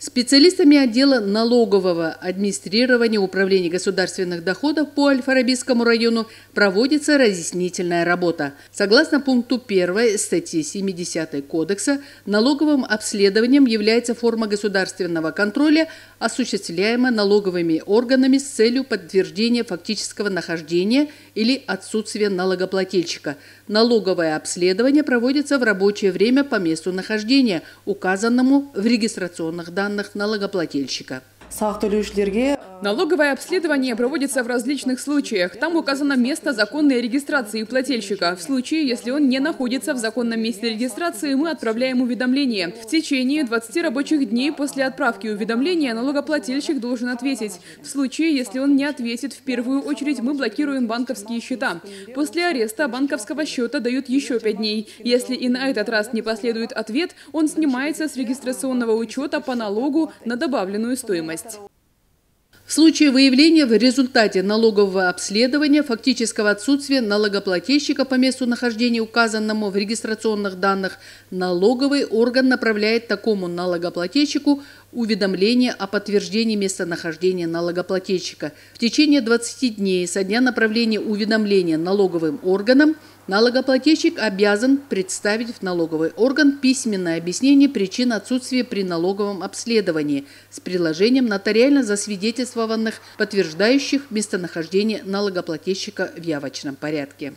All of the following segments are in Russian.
Специалистами отдела налогового администрирования Управления государственных доходов по Аль-Фарабийскому району проводится разъяснительная работа. Согласно пункту 1 статьи 70 Кодекса, налоговым обследованием является форма государственного контроля, осуществляемая налоговыми органами с целью подтверждения фактического нахождения или отсутствия налогоплательщика. Налоговое обследование проводится в рабочее время по месту нахождения, указанному в регистрационных данных налогоплательщика. Налоговое обследование проводится в различных случаях. Там указано место законной регистрации плательщика. В случае, если он не находится в законном месте регистрации, мы отправляем уведомление. В течение 20 рабочих дней после отправки уведомления налогоплательщик должен ответить. В случае, если он не ответит, в первую очередь мы блокируем банковские счета. После ареста банковского счета дают еще 5 дней. Если и на этот раз не последует ответ, он снимается с регистрационного учета по налогу на добавленную стоимость. В случае выявления в результате налогового обследования фактического отсутствия налогоплательщика по месту нахождения, указанному в регистрационных данных, налоговый орган направляет такому налогоплательщику уведомление о подтверждении местонахождения налогоплательщика. В течение 20 дней со дня направления уведомления налоговым органам налогоплательщик обязан представить в налоговый орган письменное объяснение причин отсутствия при налоговом обследовании с приложением нотариально засвидетельствованных, подтверждающих местонахождение налогоплательщика в явочном порядке.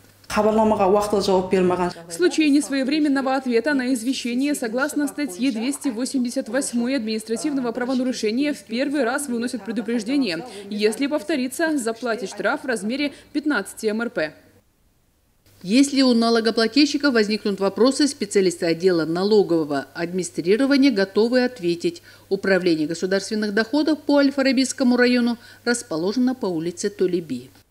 В случае несвоевременного ответа на извещение согласно статье 288 административного правонарушения в первый раз выносят предупреждение. Если повторится, заплатит штраф в размере 15 МРП. Если у налогоплательщика возникнут вопросы, специалисты отдела налогового администрирования готовы ответить. Управление государственных доходов по Аль-Фарабийскому району расположено по улице Толеби.